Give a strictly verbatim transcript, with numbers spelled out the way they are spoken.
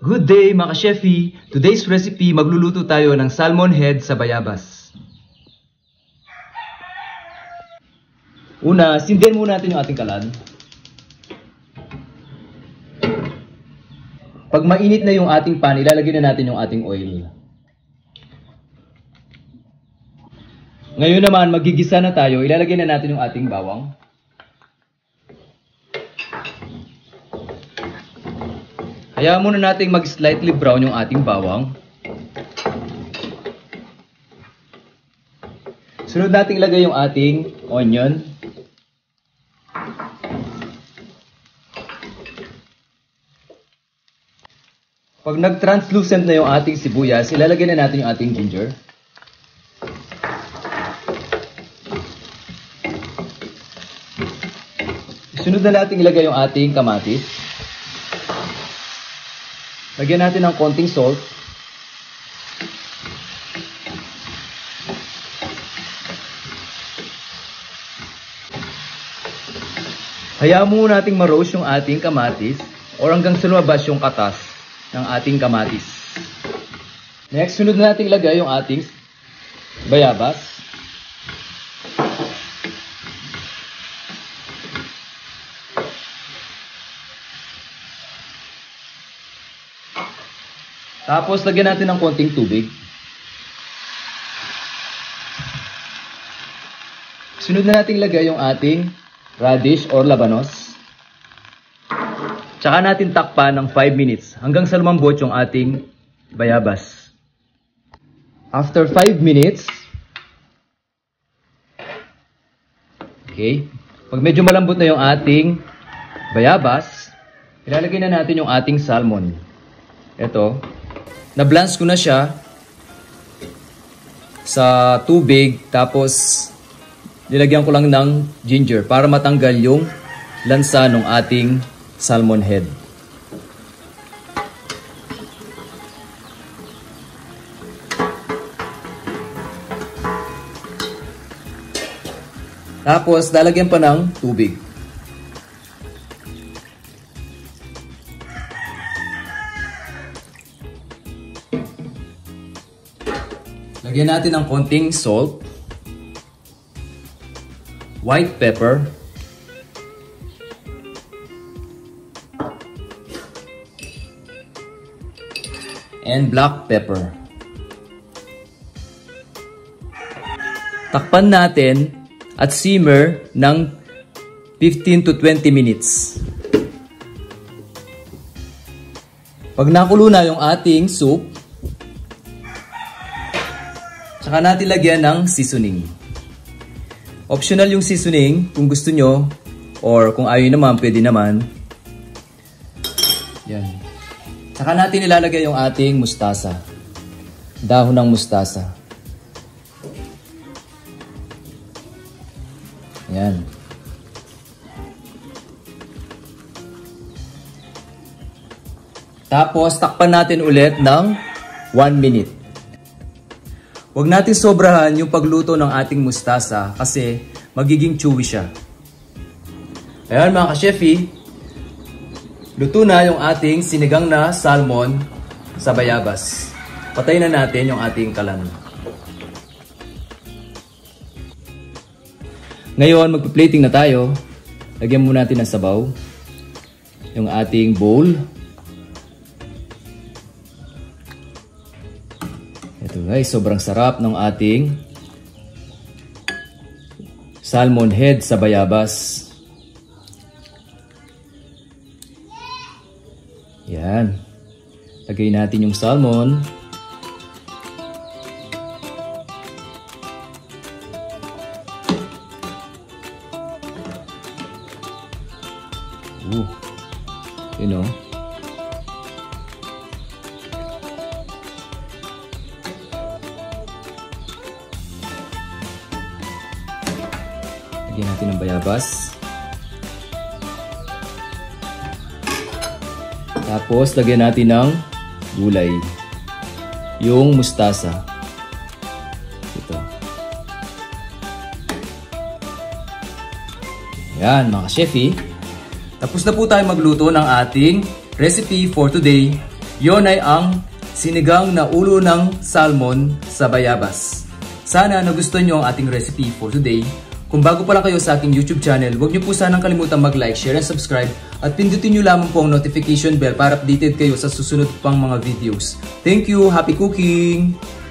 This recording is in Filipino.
Good day mga ka-chefy! Today's recipe, magluluto tayo ng salmon head sa bayabas. Una, sindihan muna natin yung ating kalan. Pag mainit na yung ating pan, ilalagay na natin yung ating oil. Ngayon naman, magigisa na tayo. Ilalagay na natin yung ating bawang. Hayaan muna natin mag-slightly brown yung ating bawang. Sunod natin ilagay yung ating onion. Pag nag-translucent na yung ating sibuyas, ilalagay na natin yung ating ginger. Sunod na natin ilagay yung ating kamatis. Lagyan natin ng konting salt. Hayaan muna nating ma-roast yung ating kamatis or hanggang sa lumabas yung katas ng ating kamatis. Next, sunod na natin ilagay yung ating bayabas. Tapos, lagyan natin ng konting tubig. Sunod na natin ilagay yung ating radish or labanos. Tsaka natin takpan ng five minutes hanggang sa lumambot yung ating bayabas. After five minutes, okay, pag medyo malambot na yung ating bayabas, ilalagay na natin yung ating salmon. Ito. Na-blanch ko na siya sa tubig, tapos nilagyan ko lang ng ginger para matanggal yung lansa ng ating salmon head. Tapos lalagyan pa ng tubig. Lagyan natin ng konting salt, white pepper, and black pepper. Takpan natin at simmer ng fifteen to twenty minutes. Pag nakulo na yung ating soup, saka natin lagyan ng seasoning. Optional yung seasoning kung gusto nyo, or kung ayaw naman, pwede naman. Yan. Saka natin ilalagay yung ating mustasa. Dahon ng mustasa. Yan. Tapos, takpan natin ulit ng one minute. Huwag natin sobrahan yung pagluto ng ating mustasa kasi magiging chewy siya. Ayan mga ka-chefy, luto na yung ating sinigang na salmon sa bayabas. Patayin na natin yung ating kalan. Ngayon, magpa-plating na tayo. Lagyan muna natin ng sabaw. Yung ating bowl. Ito guys, sobrang sarap ng ating salmon head sa bayabas. Yan. Lagay natin yung salmon. Ooh. You know. Lagyan natin ng bayabas. Tapos, lagyan natin ng gulay. Yung mustasa. Ito. Yan, mga chefy. Tapos na po tayo magluto ng ating recipe for today. Yon ay ang sinigang na ulo ng salmon sa bayabas. Sana nagustuhan nyo ang ating recipe for today. Kung bago pa lang kayo sa ating YouTube channel, huwag nyo po sanang kalimutan mag-like, share, and subscribe at pindutin nyo lamang po ang notification bell para updated kayo sa susunod pang mga videos. Thank you! Happy cooking!